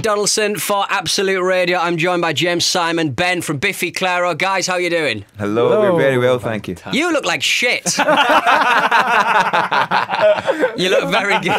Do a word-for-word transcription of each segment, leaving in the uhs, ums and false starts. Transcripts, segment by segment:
Donaldson for Absolute Radio. I'm joined by James Simon, Ben from Biffy Clyro. Guys, how you doing? Hello, Hello. We're very well, thank you. You look like shit. You look very good.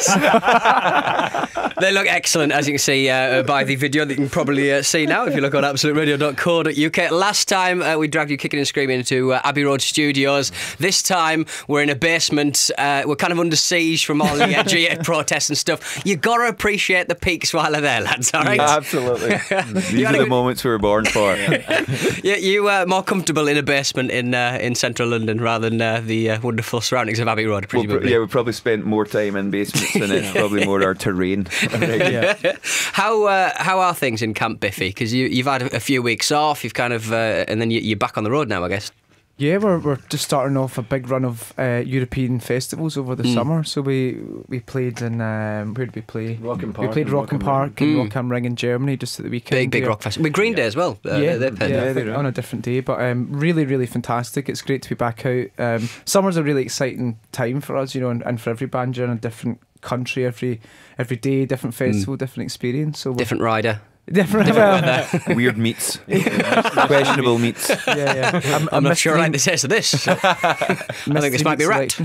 They look excellent, as you can see uh, by the video that you can probably uh, see now if you look on absolute radio dot co dot U K. Last time uh, we dragged you kicking and screaming into uh, Abbey Road Studios. This time we're in a basement. Uh, we're kind of under siege from all the uh, G eight protests and stuff. You got to appreciate the peaks while they're there, lads, all right? Yeah, absolutely. These are the moments we were born for. Yeah, you are uh, more comfortable in a basement in uh, in central London rather than uh, the uh, wonderful surroundings of Abbey Road, presumably. Well, yeah, we probably spent more time in basements than it's probably more our terrain. Yeah. How uh, how are things in Camp Biffy? Because you, you've had a few weeks off, you've kind of, uh, and then you, you're back on the road now, I guess. Yeah, we're we're just starting off a big run of uh, European festivals over the mm. summer. So we we played in um, where did we play? Rockin' Park. We played Rockin' Park and Rock am Ring in Germany just at the weekend. Big big there. rock festival. With Green yeah. Day as well. Uh, yeah, they're yeah, yeah they're on a different day, but um, really really fantastic. It's great to be back out. Um, summer's a really exciting time for us, you know, and, and for every band. You're in a different country every every day, different festival, mm. different experience. So different rider. Different, different weird meats, questionable meats. Yeah, yeah. I'm, I'm, I'm not sure I like the taste of this. I think this might be right.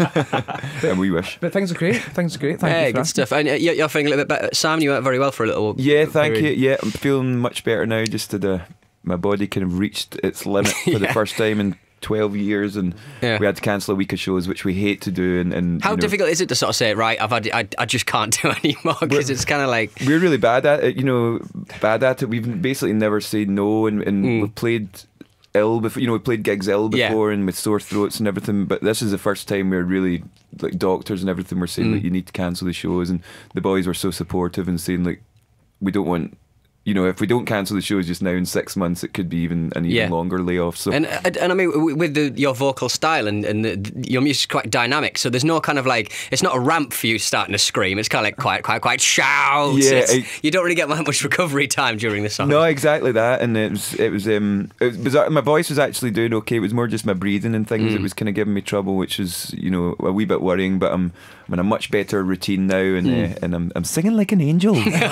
And we wish. But things are great. Things are great. Thank hey, you. For good that. stuff. And you're, you're feeling a little bit better. Sam, you weren't very well for a little. Yeah, thank period. you. Yeah, I'm feeling much better now. Just to the my body kind of reached its limit for yeah. the first time in twelve years, and yeah. we had to cancel a week of shows, which we hate to do. And, and how you know, difficult is it to sort of say, right, I've had, I, I just can't do anymore, because it's kind of like we're really bad at it. You know, bad at it. We've basically never said no, and, and mm. we've played ill before. You know, we played gigs ill before, yeah. and with sore throats and everything. But this is the first time we're really like doctors and everything were saying mm. that you need to cancel the shows, and the boys were so supportive and saying like, we don't want. You know, if we don't cancel the shows just now in six months, it could be even an even yeah. longer layoff. So, and and I mean, with the, your vocal style and, and the, your music's quite dynamic, so there's no kind of like, it's not a ramp for you starting to scream. It's kind of like quite, quite, quite shouts. Yeah, I, you don't really get that much recovery time during the song. No, exactly that. And it was, it was, um, it was bizarre. My voice was actually doing okay. It was more just my breathing and things mm. that was kind of giving me trouble, which is, you know, a wee bit worrying. But I'm, I'm in a much better routine now, and mm. uh, and I'm, I'm singing like an angel.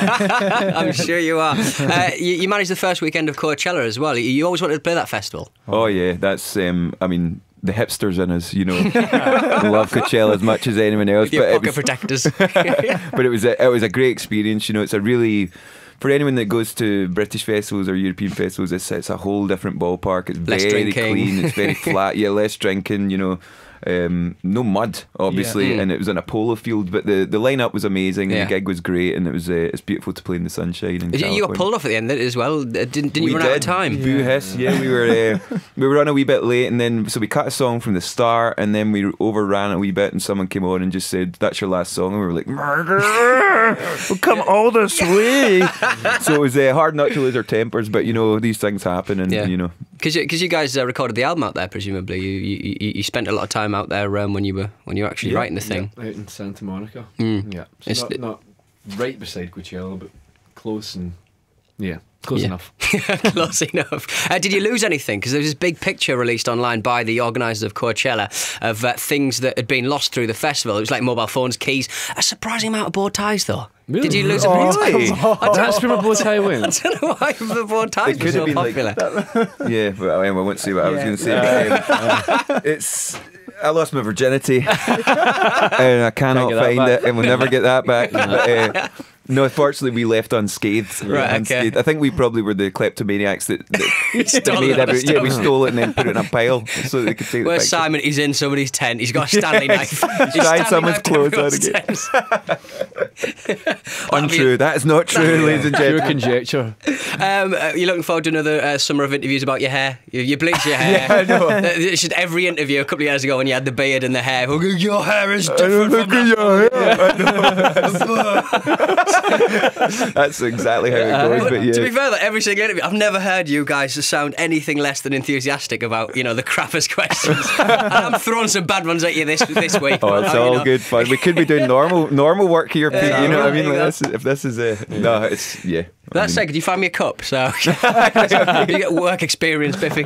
I'm sure you are. Uh, you, you managed the first weekend of Coachella as well. You always wanted to play that festival. Oh yeah, that's. Um, I mean, the hipsters in us, you know, love Coachella as much as anyone else. With your but pocket it was, protectors. But it was a, it was a great experience. You know, it's a really. For anyone that goes to British festivals or European festivals, it's, it's a whole different ballpark. It's less very drinking. clean. It's very flat. Yeah, less drinking. You know. Um, no mud, obviously, yeah. mm. and it was in a polo field. But the, the lineup was amazing, and yeah. the gig was great, and it was uh, it's beautiful to play in the sunshine. In you, you were pulled off at the end as well. Didn't, didn't you we run did. out of time? Boo hiss. Yeah, we were uh, we were on a wee bit late, and then so we cut a song from the start, and then we overran a wee bit, and someone came on and just said, "That's your last song," and we were like, "Murder! We'll come all this way." So it was uh, hard not to lose our tempers, but you know these things happen, and yeah. you know. Because you, you guys uh, recorded the album out there, presumably. You, you you spent a lot of time out there um, when you were when you were actually yeah, writing the thing. Yeah, out in Santa Monica. Mm. Yeah, so it's not, not right beside Coachella, but close and yeah, close yeah. enough. Close enough. Uh, did you lose anything? Because there was this big picture released online by the organisers of Coachella of uh, things that had been lost through the festival. It was like mobile phones, keys, a surprising amount of bow ties, though. Really? Did you lose a oh, bow tie? really? That's where my bow tie went. I don't know why the bow ties were so popular. Like, yeah, but I, mean, I won't say what I was yeah. going to say. Yeah. Um, it's. I lost my virginity, and I cannot find it, and we'll never get that back. But, uh, no, fortunately, we left unscathed. Right, unscathed. okay. I think we probably were the kleptomaniacs that, that Stole made it, every. stole Yeah, we it. stole it and then put it in a pile so they could take the Where's picture. Simon? He's in somebody's tent. He's got a Stanley Yeah, knife. he's He's tried Stanley someone's knifed clothes on everyone's again. Untrue. That is not true, ladies and Pure gentlemen. conjecture. Um, uh, you're looking forward to another uh, summer of interviews about your hair. You, you bleach your hair. Yeah, I know. Uh, it's just every interview a couple of years ago when you had the beard and the hair. Oh, your hair is I don't different look from at that. your hair. That's exactly how it goes. But yeah. To be fair, like, every single interview, I've never heard you guys sound anything less than enthusiastic about, you know, the crappest questions. And I'm throwing some bad ones at you this this week. Oh, it's but, all you know. good fun. We could be doing normal normal work here, Pete. Yeah, you know what I there mean? you Like go. this is, if this is a yeah. no, it's yeah. That's I mean, it. Could you find me a cup? So you get work experience, Biffy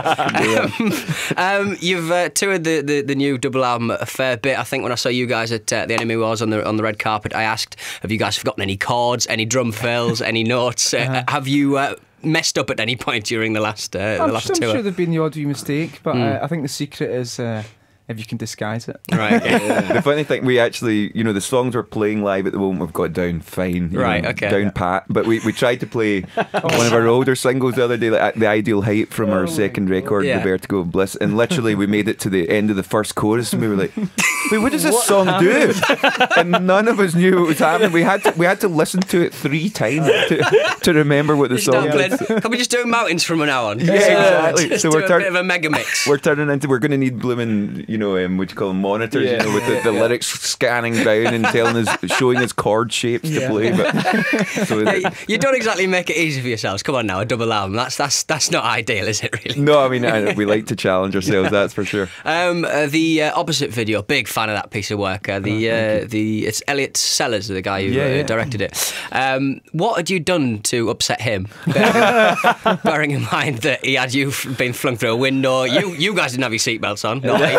Clyro. um, you've uh, toured the, the, the new double album a fair bit. I think when I saw you guys at uh, the Enemy Wars on the on the red carpet, I asked, "Have you guys forgotten any chords, any drum fills, any notes? Uh, uh-huh. Have you uh, messed up at any point during the last uh, the I'm, last I'm tour?" sure there've been the odd wee mistake, but Mm. uh, I think the secret is uh, if you can disguise it. Right. Yeah. The funny thing, we actually, you know, the songs we're playing live at the moment, we've got down fine, you Right, know, okay. down pat. But we, we tried to play one of our older singles the other day, like The Ideal Height from our second record, Yeah. The Vertigo of Bliss, and literally we made it to the end of the first chorus, and we were like, "Wait, what does this What song happened? do?" And none of us knew what was happening. We had to we had to listen to it three times to, to remember what the Just song not was. playing- Can we just do mountains from now on? Yeah, exactly. Just So do we're a turn- bit of a mega mix. We're turning into we're going to need blooming, you know, um, what do you call them, monitors, Yeah. you know, with the, the Yeah. lyrics scanning down and telling us, showing us chord shapes to Yeah. play. But so Hey, it- you don't exactly make it easy for yourselves. Come on now, a double album. That's that's that's not ideal, is it? Really? no, I mean, I, we like to challenge ourselves. That's for sure. Um, uh, the uh, opposite video, big fan of that piece of work. Uh, the uh, the it's Elliot Sellers, the guy who Yeah, uh, yeah. directed it. Um, what had you done to upset him? Bearing, bearing in mind that he had you f- been flung through a window. You you guys didn't have your seatbelts on. Not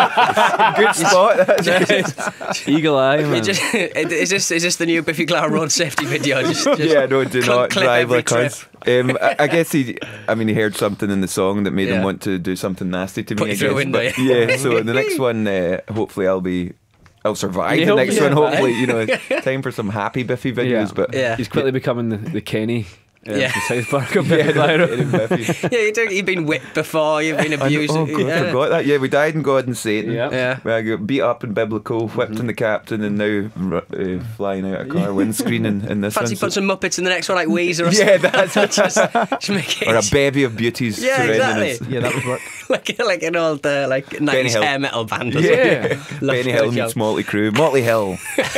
me. Good spot. That's Eagle eye, You man. just, is this is this the new Biffy Clyro road safety video? Just, just yeah, no, do cl- not clip drive every like trip. us. Um, I, I guess he, I mean, he heard something in the song that made Yeah. him want to do something nasty to Put me. you I through a guess. window, But, yeah. yeah. So the next one, uh, hopefully, I'll be. I'll survive You the hope next you one. survive. Hopefully, you know, time for some happy Biffy videos. Yeah. But Yeah. He's quickly becoming the, the Kenny uh, Yeah. from South Park of yeah, Biffy Clyro. in Biffy. Yeah, you do, you've been whipped before. You've been I know- abused. oh, God, I yeah. forgot that. Yeah, we died in God and Satan. Yeah. Yeah. Where I got beat up in biblical, whipped in the captain, and now ru- uh, flying out a car windscreen in, in this Fancy one. put some Muppets in the next one, like Weezer or Yeah, something. that's just, just make it or a bevy of beauties Yeah, surrounding exactly. us. Yeah, that would work. like like an old uh, like nineties Hill. hair metal band. Or Yeah. something. Love Benny Hill the meets show. Motley Crue. Motley Hill.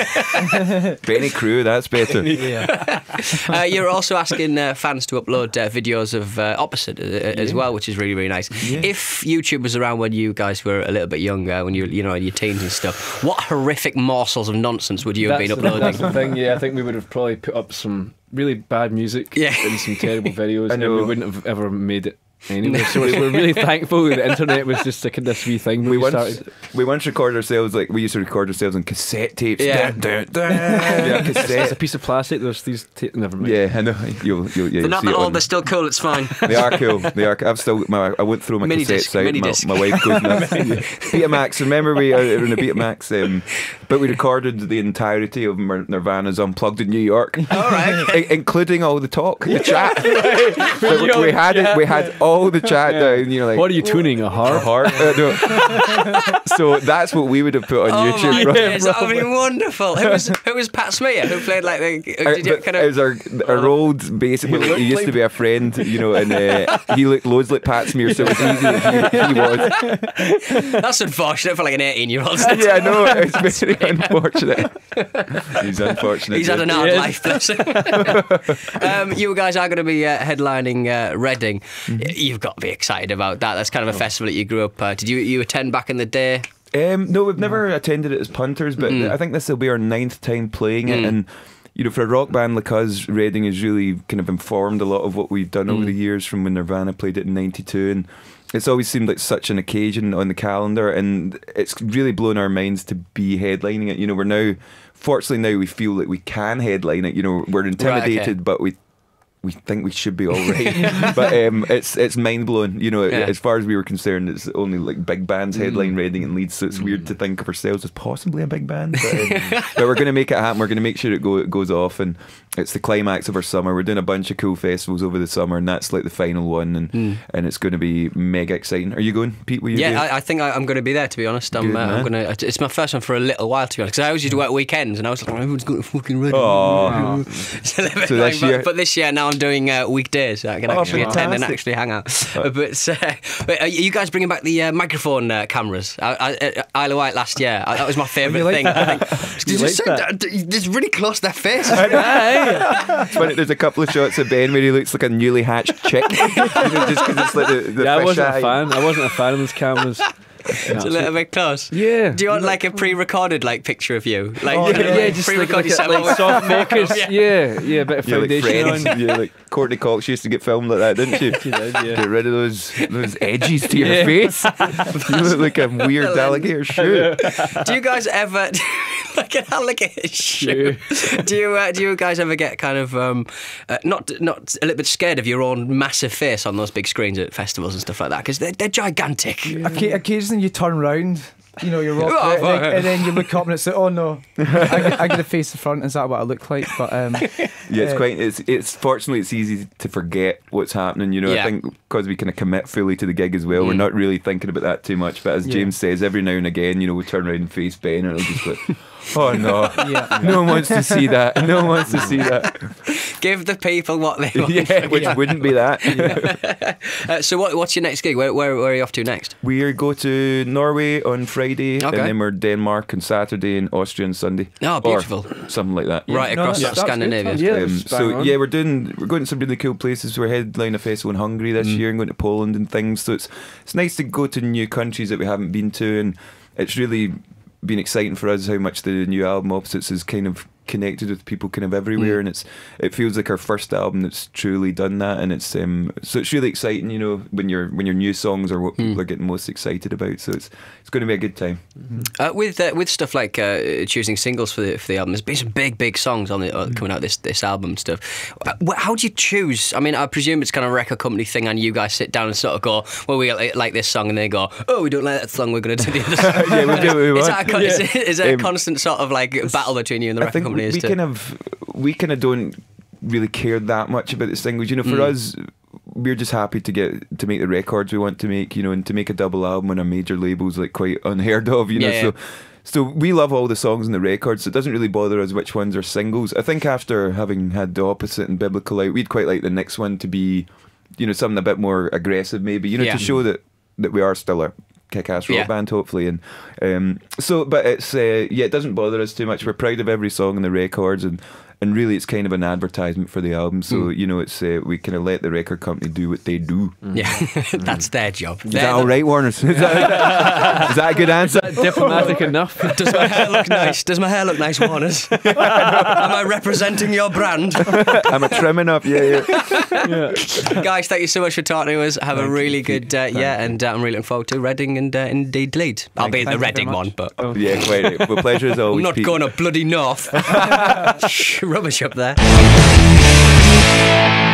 Benny Crew, that's better. Yeah. Uh, you're also asking uh, fans to upload uh, videos of uh, Opposite uh, as well, which is really really nice. Yeah. If YouTube was around when you guys were a little bit younger, when you you know in your teens and stuff, what horrific morsels of nonsense would you have That's been the- uploading? That's the thing, yeah. I think we would have probably put up some really bad music Yeah. and some terrible videos, I and know. we wouldn't have ever made it anyway. So we're really thankful that the internet was just like this wee thing when We we, once, started. we once recorded ourselves, like, we used to record ourselves on cassette tapes. Yeah. Dun, dun, dun. Yeah, cassette. it's a piece of plastic. There's these. T- never mind. Yeah, I know. You'll, you'll, yeah, They're you'll not see that it old. on- They're still cool. It's fine. They are cool. They are. I've still. My, I went through my Mini cassettes disc, out. mini My, disc. my wife goes nuts. Betamax. Remember we are in a Betamax, um, but we recorded the entirety of Nir- Nirvana's Unplugged in New York, All right. I- including all the talk, the chat. So you we, we had yeah. it. We had all the chat down. You know, like What are you tuning? A a harp? heart. Uh, no. So that's what we would have put on Oh YouTube. my bro. days, that would be wonderful. Who was who was Pat Smear who played like the? Uh, Did you but kind it of? was our, our old, basically, He looked he used like- to be a friend, you know, and uh, he looked loads like Pat Smear, so it was easy that he, he was. That's unfortunate for like an eighteen-year-old. Yeah, I know, it's very unfortunate. He's unfortunate. He's had yeah. an hard Yes. life, bless him. um, you guys are going to be uh, headlining uh, Reading. Mm-hmm. Y- You've got to be excited about that. That's kind of a festival that you grew up. Uh, did you you attend back in the day? Um, no, we've never attended it as punters, but Mm. I think this will be our ninth time playing it. Mm. And, you know, for a rock band like us, Reading has really kind of informed a lot of what we've done over Mm. the years from when Nirvana played it in ninety-two. And it's always seemed like such an occasion on the calendar. And it's really blown our minds to be headlining it. You know, we're now, fortunately now we feel that we can headline it. You know, we're intimidated, okay. but we we think we should be all right. But um, it's it's mind blowing. You know, Yeah. as far as we were concerned, it's only like big bands headline Mm. Reading and Leeds, so it's weird to think of ourselves as possibly a big band. But, um, but we're going to make it happen. We're going to make sure it, go, it goes off, and it's the climax of our summer. We're doing a bunch of cool festivals over the summer, and that's like the final one, and Mm. and it's going to be mega exciting. Are you going, Pete? Will you Yeah, do? I, I think I, I'm going to be there. To be honest, I'm, Good, uh, I'm man. going to. It's my first one for a little while, to be honest. Because I always used to work weekends, and I was like, oh, everyone's going to fucking Reading. Aw. It's a little bit So annoying, this but, year- but this year now I'm doing uh, weekdays. So I can Oh, actually attend and fantastic. actually hang out. Uh, but, uh, but are you guys bringing back the uh, microphone uh, cameras? I, I, at Isle of Wight last year. I, that was my favourite like thing. that? I think, You Did like see that? that? It's really close to their faces. It's funny, there's a couple of shots of Ben where he looks like a newly hatched chick. You know, just because it's like the, the Yeah, I fish wasn't eye. a fan. I wasn't a fan of those cameras. It's a little bit close. Yeah. Do you want like a pre-recorded like picture of you? Like, Oh, you know, yeah, Yeah, just like, pre-record like, a, yourself like with- soft focus. Yeah. Yeah, yeah, a bit of Yeah, like foundation Friends. on. Yeah, like Courtney Cox used to get filmed like that, didn't she? She did, yeah. Get rid of those those edges to your Yeah. face. You look like a weird alligator shoe. Do you guys ever like an alligator shoe? Do you uh, do you guys ever get kind of um, uh, not not a little bit scared of your own massive face on those big screens at festivals and stuff like that? Because they're, they're gigantic. Occa- Occasionally you turn round, you know, you're walking, Oh, and, then, fuck. and then you look up and it's like, oh no, I, get- I get to face the front. Is that what I look like? But um, Yeah, it's uh, quite. It's it's fortunately it's easy to forget what's happening. You know, Yeah. I think because we kind of commit fully to the gig as well, we're Mm. not really thinking about that too much. But as Yeah. James says, every now and again, you know, we turn around and face Ben, and it'll just like, oh no, yeah. no one wants to see that. No one wants to see that. Give the people what they want. Yeah, which wouldn't be that. Uh, so what, what's your next gig? Where, where, where are you off to next? We go to Norway on Friday, Okay. and then we're Denmark on Saturday, and Austria on Sunday. Oh, beautiful. Or something like that. Right No, across that's- that's good. Scandinavia. Yeah, Um, that's bang so on. yeah, we're doing we're going to some really cool places. We're headlining a festival in Hungary this Mm. year and going to Poland and things. So it's it's nice to go to new countries that we haven't been to, and it's really been exciting for us how much the new album Opposites is kind of connected with people kind of everywhere, Mm. and it's it feels like our first album that's truly done that, and it's um so it's really exciting, you know, when your when your new songs are what people Mm. are getting most excited about. So it's it's going to be a good time. Uh, with uh, with stuff like uh, choosing singles for the for the album, there's been some big big songs on it uh, coming out this this album and stuff. Uh, wh- how do you choose? I mean, I presume it's kind of a record company thing, and you guys sit down and sort of go, well, we like, like this song, and they go, oh, we don't like that song, we're going to do the other song. Yeah, we do what we Is want. that a, con- is, it, is there a Um, constant sort of like battle between you and the I record think company? we, as we to- kind of we kind of don't really care that much about the singles. You know, for Mm. us, we're just happy to get to make the records we want to make. You know, and to make a double album on a major label's like quite unheard of. You know, Yeah, so. yeah. So we love all the songs in the records, so it doesn't really bother us which ones are singles. I think after having had The Opposite and Biblical out, we'd quite like the next one to be, you know, something a bit more aggressive maybe, you know, Yeah. to show that, that we are still a kick-ass rock Yeah. band hopefully. And um, so, but it's, uh, yeah, it doesn't bother us too much. We're proud of every song in the records, and and really it's kind of an advertisement for the album. So, Mm. you know, it's uh, we kind of let the record company do what they do. Yeah, that's their job. Is that all right, Warner? Is that, is that a good answer? Diplomatic enough. Does my hair look nice? Does my hair look nice, Warners? Am I representing your brand? Am I trim enough? Yeah, yeah. Guys, thank you so much for talking to us. Have a really good uh, yeah, and uh, I'm really looking forward to Reading and uh, indeed Leeds. I'll be at the Thank you very Reading much. one, but Yeah, quite right. Well, pleasure as I'm always. not Pete. going to bloody north. Shh, rubbish up there.